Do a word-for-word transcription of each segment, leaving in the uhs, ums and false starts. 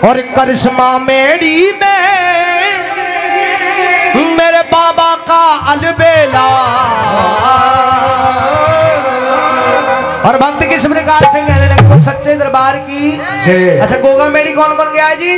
और करिश्मा मेड़ी में मेरे बाबा का अलबेला। और भक्ति किस प्रकार से कहने लगे सच्चे दरबार की जय। अच्छा गोगा मेड़ी कौन कौन गया है जी?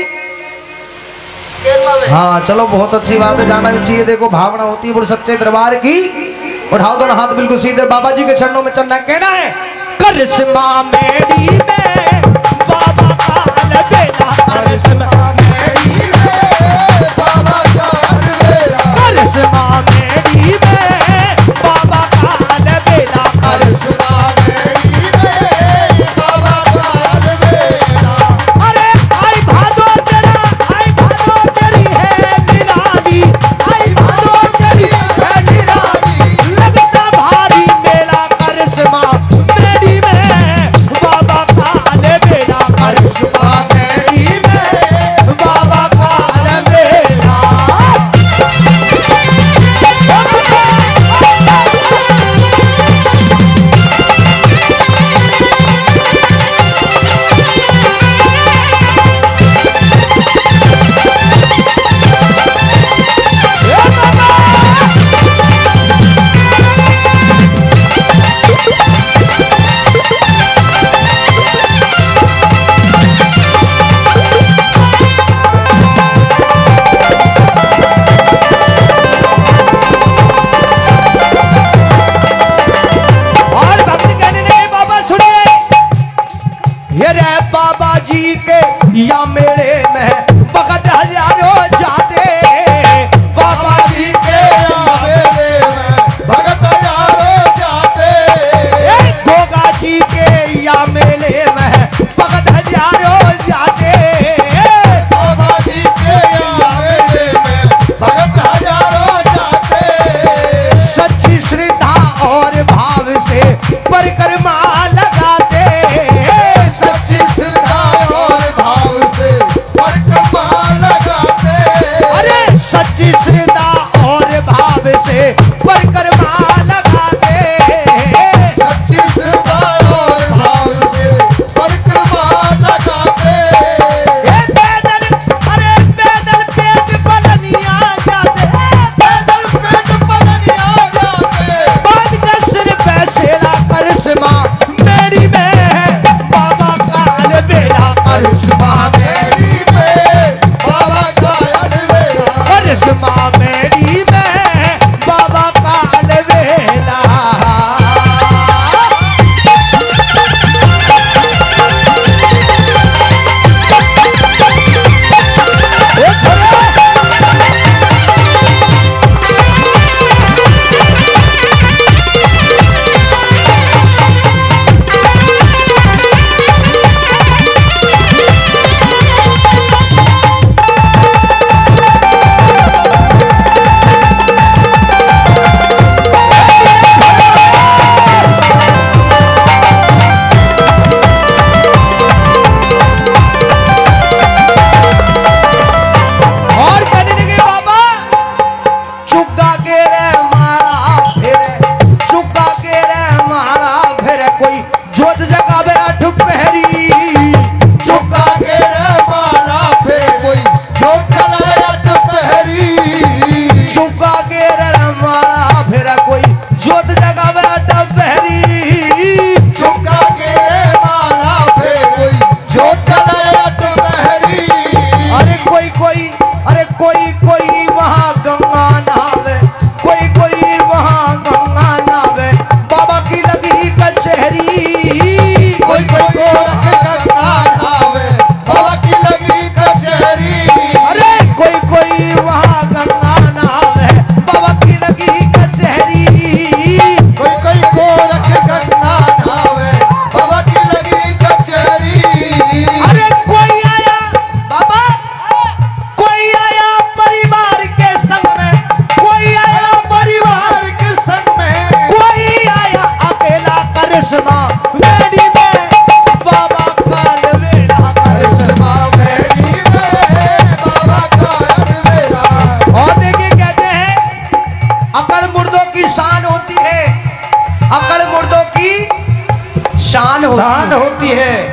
हाँ चलो बहुत अच्छी बात है, जाना भी चाहिए। देखो भावना होती है बोल सच्चे दरबार की। उठाओ दोनों हाथ बिल्कुल सीधे, बाबा जी के चरणों में चलना। कहना है करिश्मा मेड़ी में बाबा का अलबेला, करिश्मा मेड़ी में बाबा का अलबेला, करिश्मा मेड़ी में बाबा का अलबेला, करिश्मा मेड़ी में बाबा का अलबेला। अरे आई भादो तेरा, आई भादो तेरी है निराली, आई भादो तेरी है निराली, लगता भारी मेला करिश्मा मेड़ी में बाबा का अलबेला, करिश्मा मेड़ी में बाबा का अलबेला। और भक्ति कहने लगे बाबा सुने, ये रे बाबा जी के या मेरे में भगत हजारों जाते, बाबा जी के या मेरे में भगत हजारों जाते, गोगा जी के या मेले में भगत हजारों जाते, बाबा जी के या मेले में भगत हजारों जाते। सच्ची श्रद्धा और भाव से परिक्रमा लगाते, सच्ची श्रद्धा और भाव से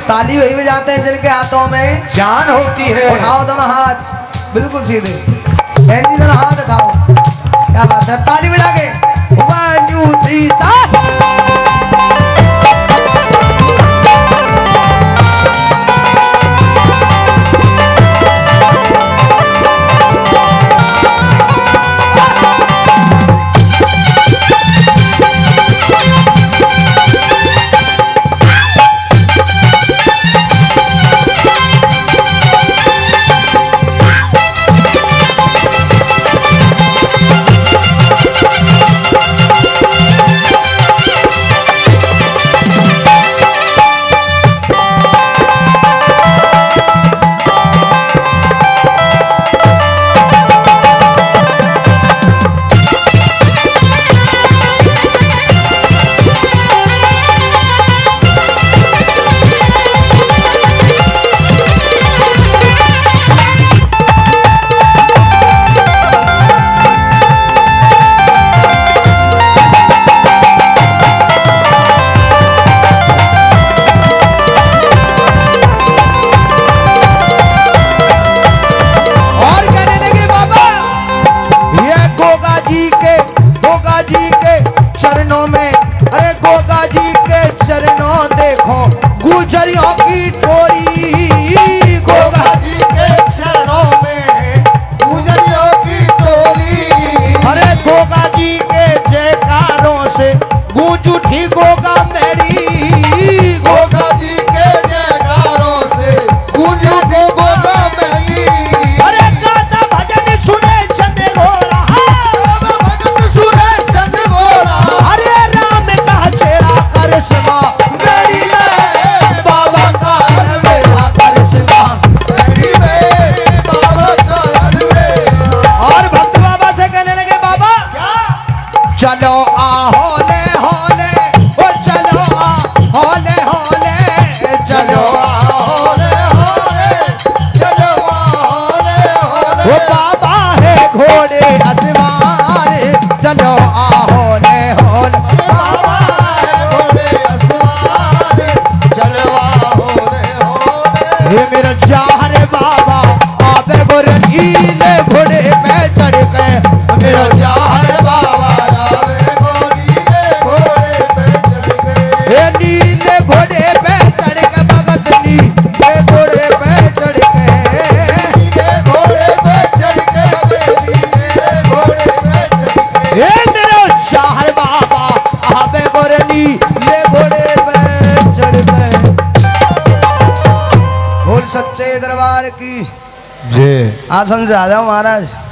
ताली वही बजाते हैं जिनके हाथों में जान होती है। उठाओ दोनों हाथ बिल्कुल सीधे, ऐसी दोनों हाथ उठाओ, क्या बात है, ताली बजा के वन टू थ्री स्टार्ट। गुजरियों की टोली, गोगा जी के चरणों में गुजरियों की टोली। अरे गोगा जी के जयकारों से गूंज उठी गोगा मेरी, गोगा जी के जयकारों से गूंज उठी गोगा मेरी। अरे गाता भजन सुने चंद गोरा, भजन सुने चंद गोरा। अरे राम का चेला करिश्मा मेरी में बाबा का मेरा करिश्मा मेरी में बाबा का अलवेला। और भक्त बाबा से कहने लगे बाबा क्या चलो आ होले होले, ओ चलो आ होले होले, चलो आ होले होले, चलो होले होले। वो बाबा है घोड़े असवार, चलो आ होले होले। बाबा है घोड़े असवार, चलवा होले होले। ये मेरा चाहरे बाबा आबे गोरे नीले घोड़े पे चढ़ गए, मेरा चाहरे बाबा आवे गोरीले घोड़े पे चढ़ गए। ये नीले घोड़े पे चढ़ के भगत नीले घोड़े पे चढ़ गए, नीले घोड़े पे चढ़ के नीले घोड़े पे चढ़ गए। ये मेरा चाहरे बाबा आबे गोरे नीले घोड़े पे चढ़ गए। बोल सच्चे दरबार की जी। आसन से आ जाओ महाराज।